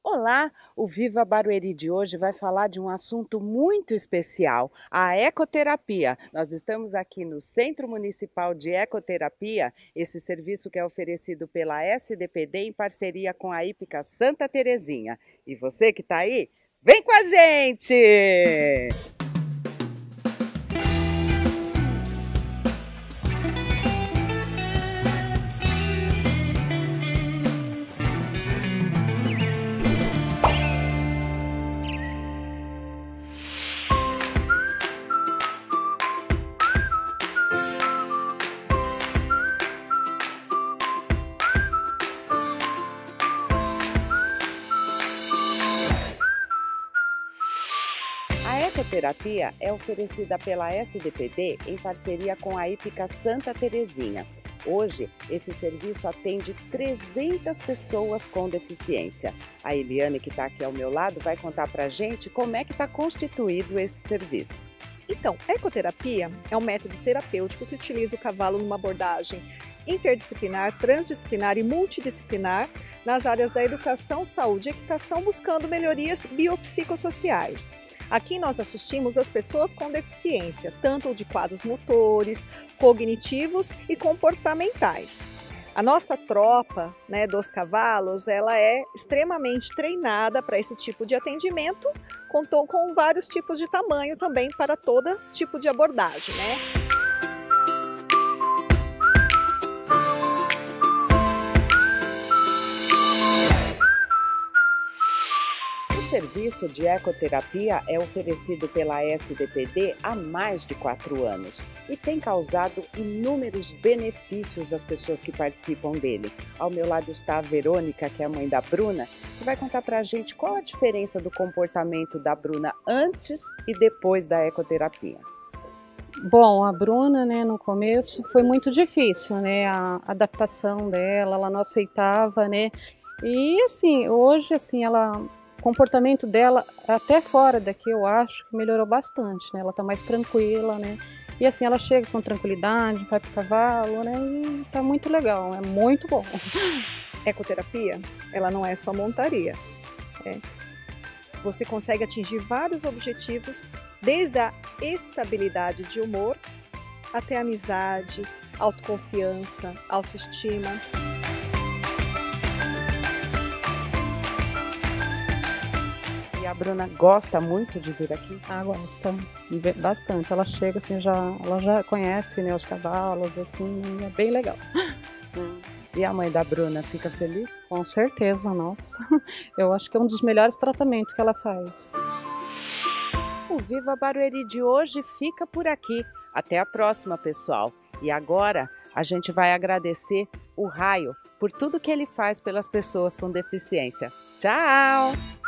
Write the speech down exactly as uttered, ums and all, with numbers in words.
Olá, o Viva Barueri de hoje vai falar de um assunto muito especial, a ecoterapia. Nós estamos aqui no Centro Municipal de Ecoterapia, esse serviço que é oferecido pela S D P D em parceria com a Hípica Santa Terezinha. E você que está aí, vem com a gente! A ecoterapia é oferecida pela S D P D em parceria com a Hípica Santa Terezinha. Hoje, esse serviço atende trezentas pessoas com deficiência. A Eliane, que está aqui ao meu lado, vai contar para a gente como é que está constituído esse serviço. Então, a ecoterapia é um método terapêutico que utiliza o cavalo numa abordagem interdisciplinar, transdisciplinar e multidisciplinar nas áreas da educação, saúde e equitação, buscando melhorias biopsicossociais. Aqui nós assistimos as pessoas com deficiência, tanto de quadros motores, cognitivos e comportamentais. A nossa tropa, né, dos cavalos, ela é extremamente treinada para esse tipo de atendimento, contou com vários tipos de tamanho também para todo tipo de abordagem, né? O serviço de ecoterapia é oferecido pela S D P D há mais de quatro anos e tem causado inúmeros benefícios às pessoas que participam dele. Ao meu lado está a Verônica, que é a mãe da Bruna, que vai contar para a gente qual a diferença do comportamento da Bruna antes e depois da ecoterapia. Bom, a Bruna, né, no começo foi muito difícil, né, a adaptação dela, ela não aceitava, né, e assim, hoje, assim, ela... O comportamento dela, até fora daqui, eu acho que melhorou bastante, né? Ela tá mais tranquila, né? E assim, ela chega com tranquilidade, vai pro cavalo, né? E tá muito legal, é muito bom. Ecoterapia, ela não é só montaria. É. Você consegue atingir vários objetivos, desde a estabilidade de humor, até amizade, autoconfiança, autoestima. E a Bruna gosta muito de vir aqui? Ah, gosta bastante. Ela chega assim, já, ela já conhece, né, os cavalos, assim, é bem legal. Hum. E a mãe da Bruna fica feliz? Com certeza, nossa. Eu acho que é um dos melhores tratamentos que ela faz. O Viva Barueri de hoje fica por aqui. Até a próxima, pessoal. E agora a gente vai agradecer o Raio por tudo que ele faz pelas pessoas com deficiência. Tchau!